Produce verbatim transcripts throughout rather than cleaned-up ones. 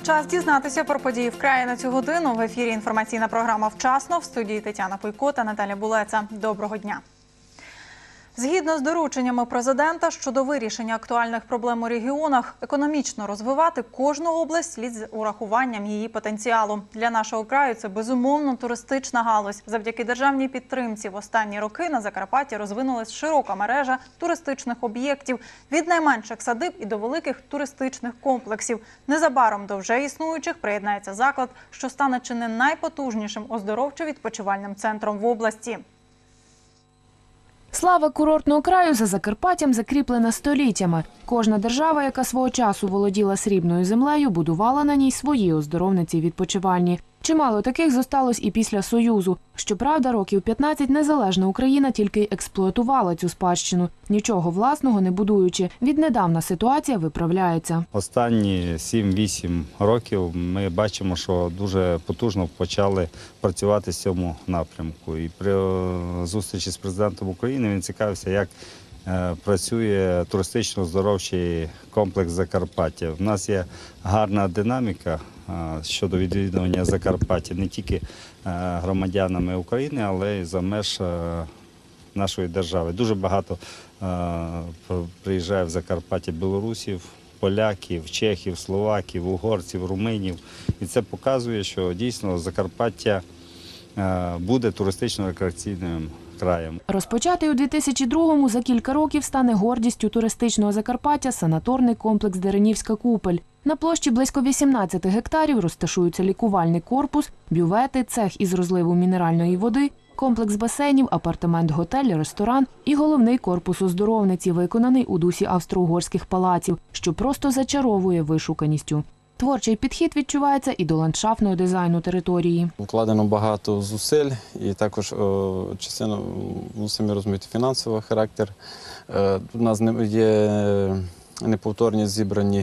Час дізнатися про події в краї на цю годину. В ефірі інформаційна програма «Вчасно». В студії Тетяна Пуйко та Наталя Булеца. Доброго дня. Згідно з дорученнями президента щодо вирішення актуальних проблем у регіонах, економічно розвивати кожну область слід з урахуванням її потенціалу. Для нашого краю це, безумовно, туристична галузь. Завдяки державній підтримці в останні роки на Закарпатті розвинулась широка мережа туристичних об'єктів від найменших садиб і до великих туристичних комплексів. Незабаром до вже існуючих приєднається заклад, що стане чи не найпотужнішим оздоровчо-відпочивальним центром в області. Слава курортного краю за Закарпаттям закріплена століттями. Кожна держава, яка свого часу володіла срібною землею, будувала на ній свої оздоровниці відпочивальні. Чимало таких зосталось і після Союзу. Щоправда, років п'ятнадцять незалежна Україна тільки експлуатувала цю спадщину, нічого власного не будуючи. Віднедавна ситуація виправляється. Останні сім-вісім років ми бачимо, що дуже потужно почали працювати в цьому напрямку. І при зустрічі з президентом України він цікавився, як працює туристично-оздоровчий комплекс Закарпаття. У нас є гарна динаміка щодо відвідування Закарпаття не тільки громадянами України, але й за меж нашої держави. Дуже багато приїжджає в Закарпаття білорусів, поляків, чехів, словаків, угорців, румунів. І це показує, що дійсно Закарпаття буде туристично-рекреаційним краєм. Розпочатий у дві тисячі другому за кілька років стане гордістю туристичного Закарпаття санаторний комплекс «Деренівська купель». На площі близько вісімнадцяти гектарів розташуються лікувальний корпус, бювети, цех із розливу мінеральної води, комплекс басейнів, апартамент-готель, ресторан і головний корпус оздоровниці, виконаний у дусі австро-угорських палаців, що просто зачаровує вишуканістю. Творчий підхід відчувається і до ландшафтного дизайну території. Вкладено багато зусиль і також частину, ви самі розумієте, фінансовий характер. У нас є неповторні зібрані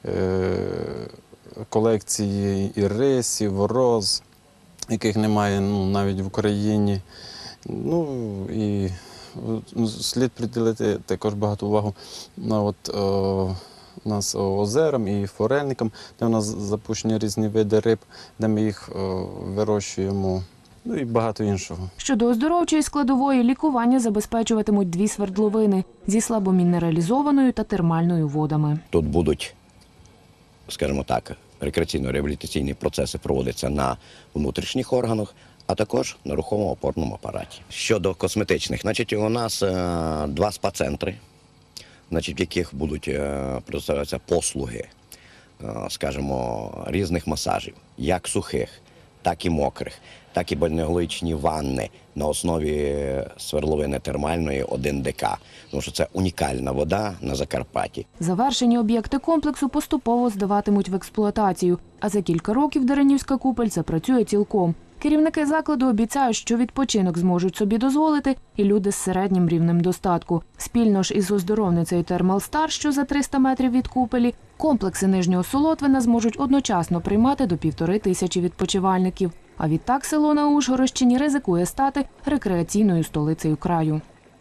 колекції і рисів, роз, яких немає ну, навіть в Україні. Ну, і слід приділити також багато увагу на от, о, у нас озерам і форельникам, де у нас запущені різні види риб, де ми їх о, вирощуємо. Ну і багато іншого. Щодо оздоровчої складової, лікування забезпечуватимуть дві свердловини зі слабомінералізованою та термальною водами. Тут будуть, скажімо так, рекреаційно-реабілітаційні процеси проводяться на внутрішніх органах, а також на рухомо-опорному апараті. Щодо косметичних, значить, у нас е, два спа-центри, значить, в яких будуть е, предоставлятися послуги, е, скажімо, різних масажів, як сухих, так і мокрих, так і бальнеологічні ванни на основі свердловини термальної один Д К. Тому що це унікальна вода на Закарпатті. Завершені об'єкти комплексу поступово здаватимуть в експлуатацію, а за кілька років Деренівська купель запрацює цілком. Керівники закладу обіцяють, що відпочинок зможуть собі дозволити і люди з середнім рівнем достатку. Спільно ж із оздоровницею «Термалстар», що за триста метрів від купелі, комплекси Нижнього Солотвина зможуть одночасно приймати до півтори тисячі відпочивальників. А відтак село на Ужгородщині ризикує стати рекреаційною столицею краю.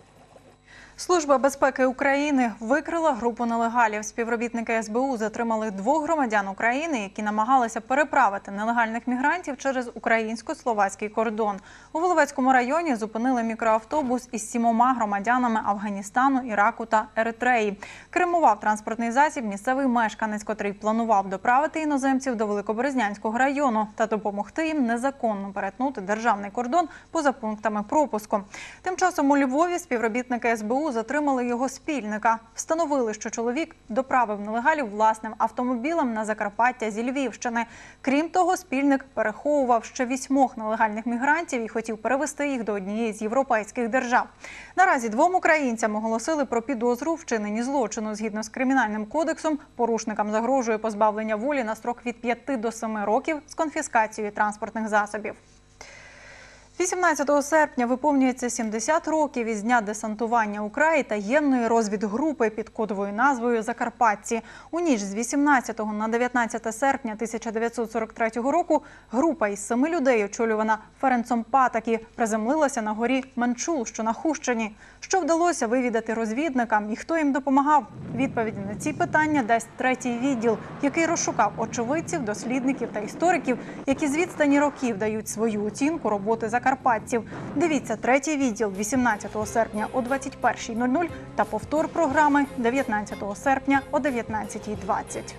Служба безпеки України викрила групу нелегалів. Співробітники С Б У затримали двох громадян України, які намагалися переправити нелегальних мігрантів через українсько-словацький кордон. У Воловецькому районі зупинили мікроавтобус із сімома громадянами Афганістану, Іраку та Еритреї. Кермував транспортний засіб місцевий мешканець, котрий планував доправити іноземців до Великоберезнянського району та допомогти їм незаконно перетнути державний кордон поза пунктами пропуску. Тим часом у Львові співробітники С Б У затримали його спільника. Встановили, що чоловік доправив нелегалів власним автомобілем на Закарпаття зі Львівщини. Крім того, спільник переховував ще вісьмох нелегальних мігрантів і хотів перевести їх до однієї з європейських держав. Наразі двом українцям оголосили про підозру у вчиненні злочину. Згідно з Кримінальним кодексом, порушникам загрожує позбавлення волі на строк від п'яти до семи років з конфіскацією транспортних засобів. вісімнадцятого серпня виповнюється сімдесят років із дня десантування у краї таємної розвідгрупи під кодовою назвою «Закарпатці». У ніч з вісімнадцятого на дев'ятнадцяте серпня тисяча дев'ятсот сорок третього року група із семи людей, очолювана Ференцом Патакі, приземлилася на горі Менчул, що на Хущині. Що вдалося вивідати розвідникам і хто їм допомагав? Відповіді на ці питання дасть третій відділ, який розшукав очевидців, дослідників та істориків, які з відстані років дають свою оцінку роботи закарпатців. Дивіться третій відділ вісімнадцятого серпня о двадцять першій нуль нуль та повтор програми дев'ятнадцятого серпня о дев'ятнадцятій двадцять.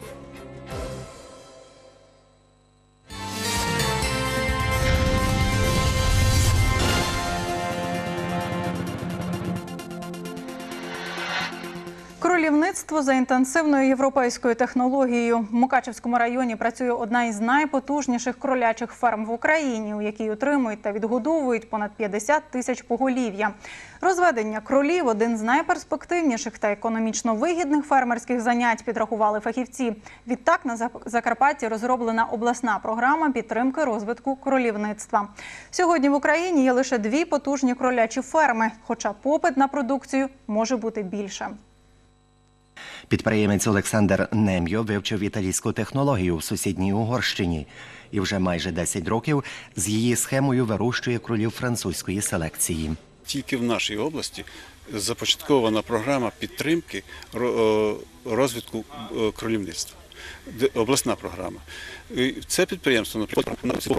Кролівництво за інтенсивною європейською технологією. В Мукачевському районі працює одна із найпотужніших кролячих ферм в Україні, у якій утримують та відгодовують понад п'ятдесят тисяч поголів'я. Розведення кролів – один з найперспективніших та економічно вигідних фермерських занять, підрахували фахівці. Відтак на Закарпатті розроблена обласна програма підтримки розвитку кролівництва. Сьогодні в Україні є лише дві потужні кролячі ферми, хоча попит на продукцію може бути більше. Підприємець Олександр Нем'йо вивчив італійську технологію в сусідній Угорщині і вже майже десять років з її схемою вирощує кролів французької селекції. Тільки в нашій області започаткована програма підтримки розвитку кролівництва. Обласна програма. Це підприємство, наприклад,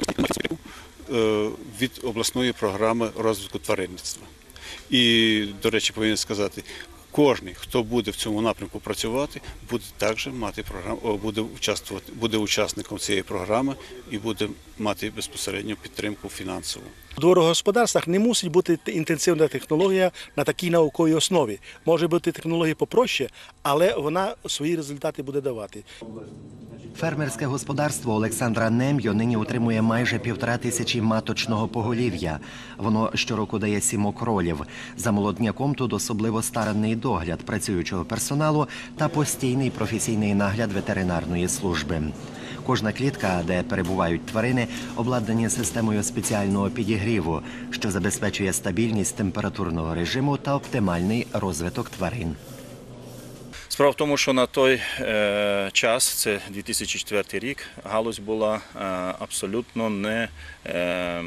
від обласної програми розвитку тваринництва. І, до речі, повинен сказати, кожен, хто буде в цьому напрямку працювати, буде також мати програму, буде участвувати, буде учасником цієї програми і буде мати безпосередньо підтримку фінансову. У дворогосподарствах не мусить бути інтенсивна технологія на такій науковій основі. Може бути технологія попроще, але вона свої результати буде давати. Фермерське господарство Олександра Нем'йо нині утримує майже півтора тисячі маточного поголів'я. Воно щороку дає сім окролів. За молодняком тут особливо старанний догляд працюючого персоналу та постійний професійний нагляд ветеринарної служби. Кожна клітка, де перебувають тварини, обладнані системою спеціального підігріву, що забезпечує стабільність температурного режиму та оптимальний розвиток тварин. Справа в тому, що на той е, час, це дві тисячі четвертий рік, галузь була е, абсолютно не е,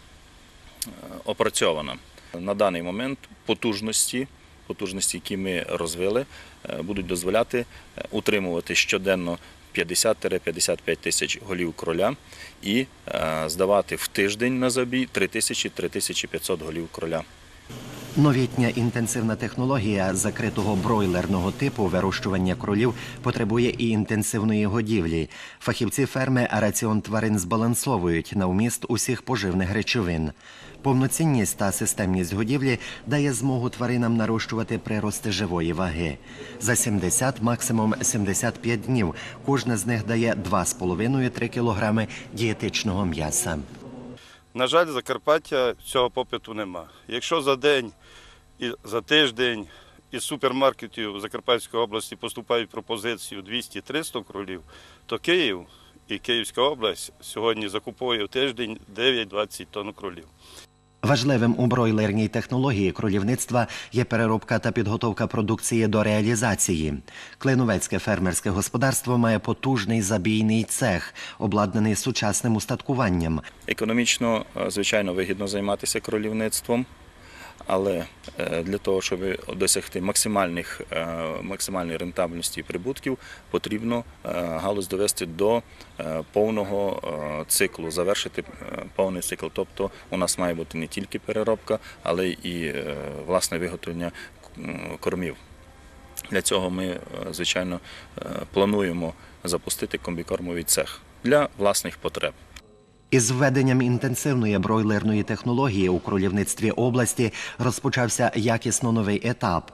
опрацьована. На даний момент потужності, потужності, які ми розвили, е, будуть дозволяти утримувати щоденно п'ятдесят - п'ятдесят п'ять тисяч голів кроля і е, здавати в тиждень на забій три тисячі - три тисячі п'ятсот голів кроля. Новітня інтенсивна технологія закритого бройлерного типу вирощування кролів потребує і інтенсивної годівлі. Фахівці ферми раціон тварин збалансовують на вміст усіх поживних речовин. Повноцінність та системність годівлі дає змогу тваринам нарощувати прирости живої ваги. За сімдесят, максимум сімдесят п'ять днів кожна з них дає два з половиною - три кілограми дієтичного м'яса. На жаль, в Закарпаття цього попиту нема. Якщо за день і за тиждень із супермаркетів Закарпатської області поступають пропозиції двісті - триста кролів, то Київ і Київська область сьогодні закуповує в тиждень дев'ять - двадцять тонн кролів. Важливим у бройлерній технології кролівництва є переробка та підготовка продукції до реалізації. Клиновецьке фермерське господарство має потужний забійний цех, обладнаний сучасним устаткуванням. Економічно, звичайно, вигідно займатися кролівництвом, але для того, щоб досягти максимальних, максимальної рентабельності і прибутків, потрібно галузь довести до повного циклу, завершити повний цикл. Тобто у нас має бути не тільки переробка, але і власне виготовлення кормів. Для цього ми, звичайно, плануємо запустити комбікормовий цех для власних потреб. Із введенням інтенсивної бройлерної технології у кролівництві області розпочався якісно новий етап.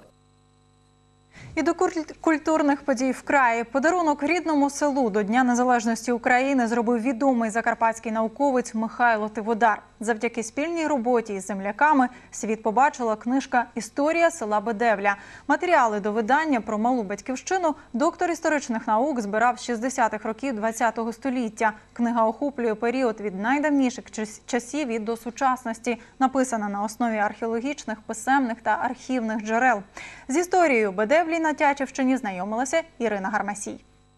І до культурних подій в краї. Подарунок рідному селу до Дня Незалежності України зробив відомий закарпатський науковець Михайло Тиводар. Завдяки спільній роботі із земляками світ побачила книжка «Історія села Бедевля». Матеріали до видання про малу батьківщину доктор історичних наук збирав з шістдесятих років ХХ століття. Книга охоплює період від найдавніших часів і до сучасності, написана на основі археологічних, писемних та архівних джерел. З історією Бедевлі на Тячівщині знайомилася Ірина Гармасій.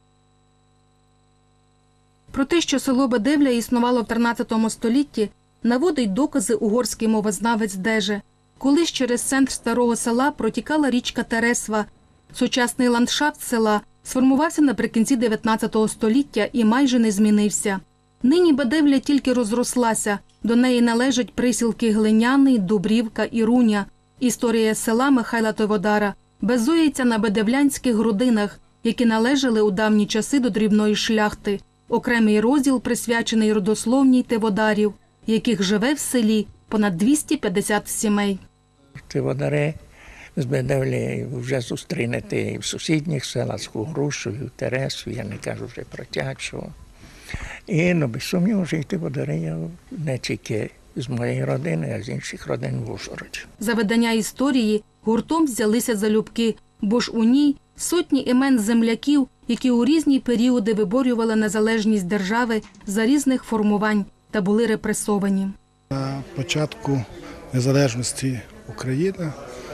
Про те, що село Бедевля існувало в тринадцятому столітті, наводить докази угорський мовознавець Деже. Колись через центр старого села протікала річка Тересва. Сучасний ландшафт села сформувався наприкінці дев'ятнадцятого століття і майже не змінився. Нині Бедевля тільки розрослася, до неї належать присілки Глиняний, Дубрівка і Руня. Історія села Михайла Тойводара базується на бедевлянських родинах, які належали у давні часи до дрібної шляхти. Окремий розділ присвячений родословній Тиводарів, яких живе в селі понад двісті п'ятдесят сімей. Тиводари з Бедевлі вже зустрінете і в сусідніх селах, з Хугрушою, Тересу, я не кажу вже про Тячого. І, ну, без сумніву, що і Тиводари я не тільки з моєї родини, а з інших родин в Ужгороді. За видання історії гуртом взялися залюбки, бо ж у ній сотні імен земляків, які у різні періоди виборювали незалежність держави за різних формувань та були репресовані. На початку незалежності України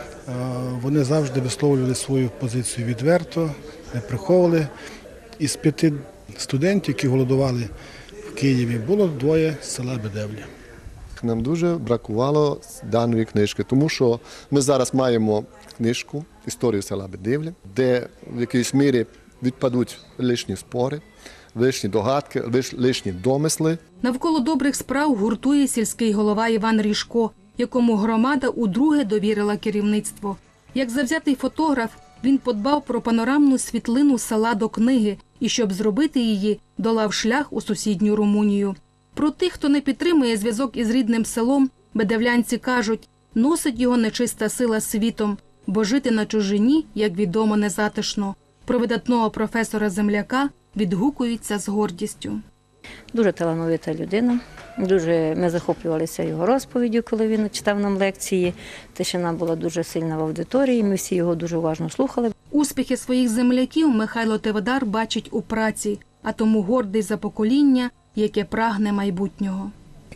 вони завжди висловлювали свою позицію відверто, не приховували. Із п'яти студентів, які голодували в Києві, було двоє з села Бедевля. Нам дуже бракувало даної книжки, тому що ми зараз маємо книжку «Історію села Бедевля», де в якійсь мірі відпадуть лишні спори, лишні догадки, лишні домисли. Навколо добрих справ гуртує сільський голова Іван Ріжко, якому громада удруге довірила керівництво. Як завзятий фотограф, він подбав про панорамну світлину села до книги і, щоб зробити її, долав шлях у сусідню Румунію. Про тих, хто не підтримує зв'язок із рідним селом, бедевлянці кажуть, носить його нечиста сила світом, бо жити на чужині, як відомо, незатишно. Про видатного професора-земляка відгукуються з гордістю. Дуже талановита людина, дуже ми захоплювалися його розповіддю, коли він читав нам лекції. Тишина була дуже сильна в аудиторії, ми всі його дуже уважно слухали. Успіхи своїх земляків Михайло Тиводар бачить у праці, а тому гордий за покоління, яке прагне майбутнього.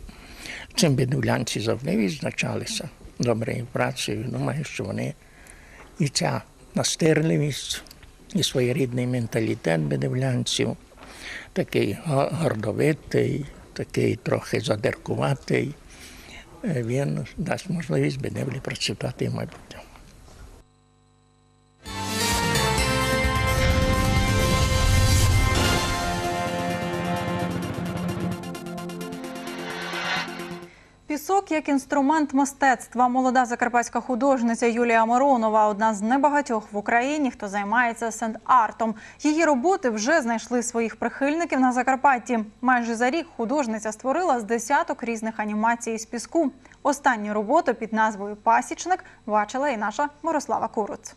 Цим бедевлянці завжди відзначалися доброю працею. Думаю, що вони і ця настирливість, і своєрідний менталітет бедевлянців, такий гордовитий, такий трохи задиркуватий, він дасть можливість Бедевлі процвітати в майбутньому. Пісок як інструмент мистецтва. Молода закарпатська художниця Юлія Миронова – одна з небагатьох в Україні, хто займається сенд-артом. Її роботи вже знайшли своїх прихильників на Закарпатті. Майже за рік художниця створила з десяток різних анімацій з піску. Останню роботу під назвою «Пасічник» бачила і наша Мирослава Куруц.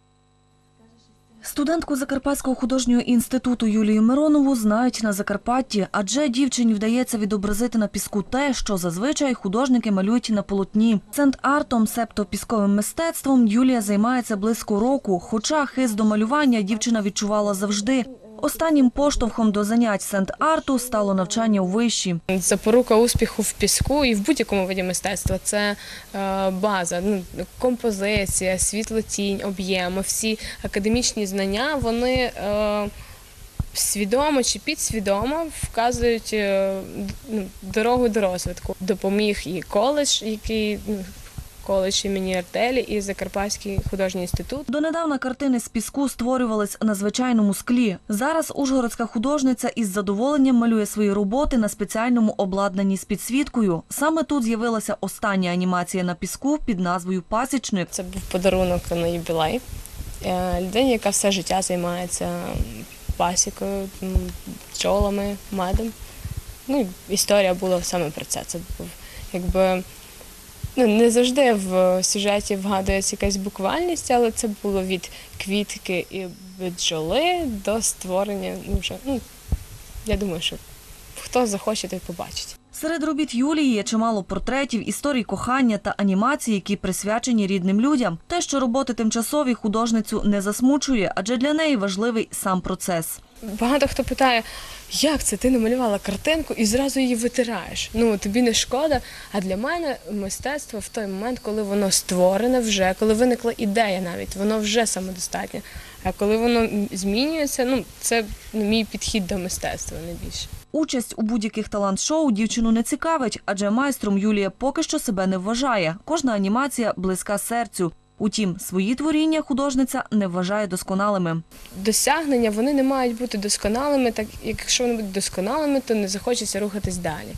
Студентку Закарпатського художнього інституту Юлію Миронову знають на Закарпатті, адже дівчині вдається відобразити на піску те, що зазвичай художники малюють на полотні. Сенд-артом, себто пісковим мистецтвом, Юлія займається близько року, хоча хист до малювання дівчина відчувала завжди. Останнім поштовхом до занять сенд-арту стало навчання у виші. Запорука успіху в піску і в будь-якому виді мистецтва – це е, база, ну, композиція, світло-тінь, об'єм. Всі академічні знання, вони е, свідомо чи підсвідомо вказують е, ну, дорогу до розвитку. Допоміг і коледж, який... коледж імені Артелі і Закарпатський художній інститут. Донедавна картини з піску створювались на звичайному склі. Зараз ужгородська художниця із задоволенням малює свої роботи на спеціальному обладнанні з підсвіткою. Саме тут з'явилася остання анімація на піску під назвою «Пасічник». Це був подарунок на юбілей людині, яка все життя займається пасікою, пчолами, медом. Ну, історія була саме про це. Це був, якби, ну, не завжди в сюжеті вгадується якась буквальність, але це було від квітки і бджоли до створення, ну, вже, ну, я думаю, що хто захоче, той побачить. Серед робіт Юлії є чимало портретів, історій кохання та анімацій, які присвячені рідним людям. Те, що роботи тимчасові, художницю не засмучує, адже для неї важливий сам процес. Багато хто питає, як це ти намалювала картинку і зразу її витираєш? Ну, тобі не шкода. А для мене мистецтво в той момент, коли воно створене вже, коли виникла ідея навіть, воно вже самодостатнє. А коли воно змінюється, ну, це мій підхід до мистецтва найбільше. Участь у будь-яких талант-шоу дівчину не цікавить, адже майстром Юлія поки що себе не вважає. Кожна анімація близька серцю. Утім, свої творіння художниця не вважає досконалими. Досягнення, вони не мають бути досконалими, так якщо вони будуть досконалими, то не захочеться рухатись далі.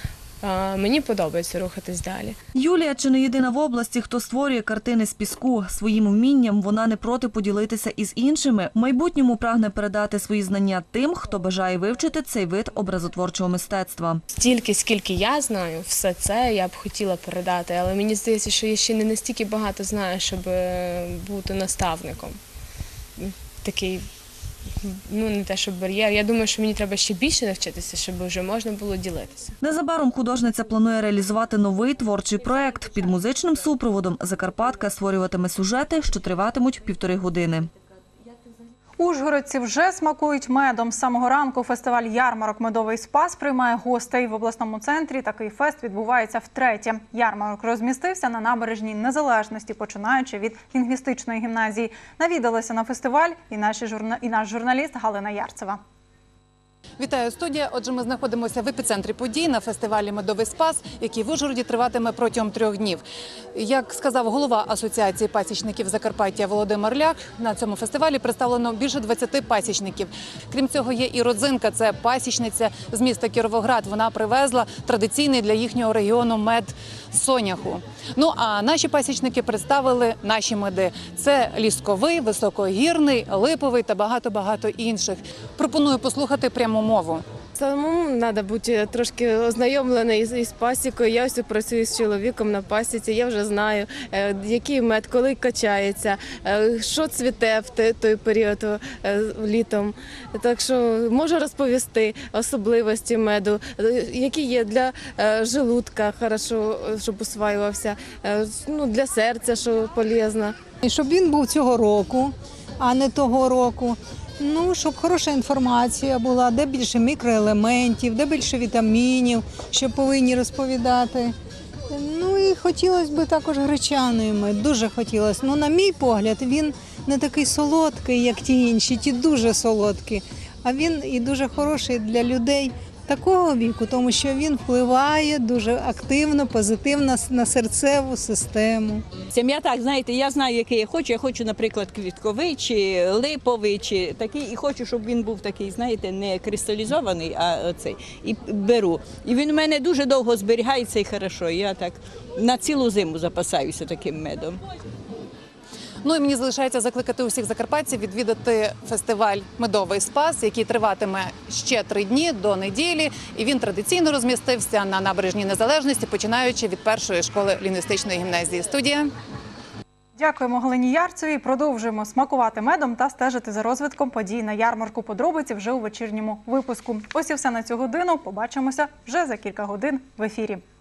А, мені подобається рухатись далі. Юлія чи не єдина в області, хто створює картини з піску. Своїм вмінням вона не проти поділитися із іншими. В майбутньому прагне передати свої знання тим, хто бажає вивчити цей вид образотворчого мистецтва. Стільки, скільки я знаю, все це я б хотіла передати, але мені здається, що я ще не настільки багато знаю, щоб бути наставником. Такий, ну не те, що бар'єр. Я думаю, що мені треба ще більше навчитися, щоб вже можна було ділитися. Незабаром художниця планує реалізувати новий творчий проект. Під музичним супроводом закарпатка створюватиме сюжети, що триватимуть півтори години. Ужгородці вже смакують медом. З самого ранку фестиваль ярмарок «Медовий спас» приймає гостей. В обласному центрі такий фест відбувається втретє. Ярмарок розмістився на набережній Незалежності, починаючи від лінгвістичної гімназії. Навідалася на фестиваль і, наші журна... і наш журналіст Галина Ярцева. Вітаю, студія. Отже, ми знаходимося в епіцентрі подій на фестивалі «Медовий спас», який в Ужгороді триватиме протягом трьох днів. Як сказав голова Асоціації пасічників Закарпаття Володимир Ляк, на цьому фестивалі представлено більше двадцяти пасічників. Крім цього, є і родзинка – це пасічниця з міста Кіровоград. Вона привезла традиційний для їхнього регіону мед соняху. Ну, а наші пасічники представили наші меди. Це лісковий, високогірний, липовий та багато-багато інших. Пропоную послухати пряму мову. Самому треба бути трошки ознайомлений із, із пасікою. Я ось працюю з чоловіком на пасіці, я вже знаю, е, який мед, коли качається, е, що цвіте в те, той період е, літом. Так що можу розповісти особливості меду, е, які є для е, желудка, хорошо, щоб усваювався, е, ну, для серця, що полезно. І щоб він був цього року, а не того року. Ну, щоб хороша інформація була, де більше мікроелементів, де більше вітамінів, що повинні розповідати. Ну і хотілося б також гречаний мед, дуже хотілося. Ну, на мій погляд, він не такий солодкий, як ті інші, ті дуже солодкі, а він і дуже хороший для людей такого віку, тому що він впливає дуже активно, позитивно на серцеву систему. Я так, знаєте, я знаю, який я хочу. Я хочу, наприклад, квітковий чи липовий, чи такий, і хочу, щоб він був такий, знаєте, не кристалізований, а цей. І беру. І він у мене дуже довго зберігається і хорошо. Я так на цілу зиму запасаюся таким медом. Ну і мені залишається закликати усіх закарпатців відвідати фестиваль «Медовий спас», який триватиме ще три дні до неділі. І він традиційно розмістився на набережній Незалежності, починаючи від першої школи лінгвістичної гімназії. Студія. Дякуємо Галині Ярцевій. Продовжуємо смакувати медом та стежити за розвитком подій на ярмарку. Подробиці вже у вечірньому випуску. Ось і все на цю годину. Побачимося вже за кілька годин в ефірі.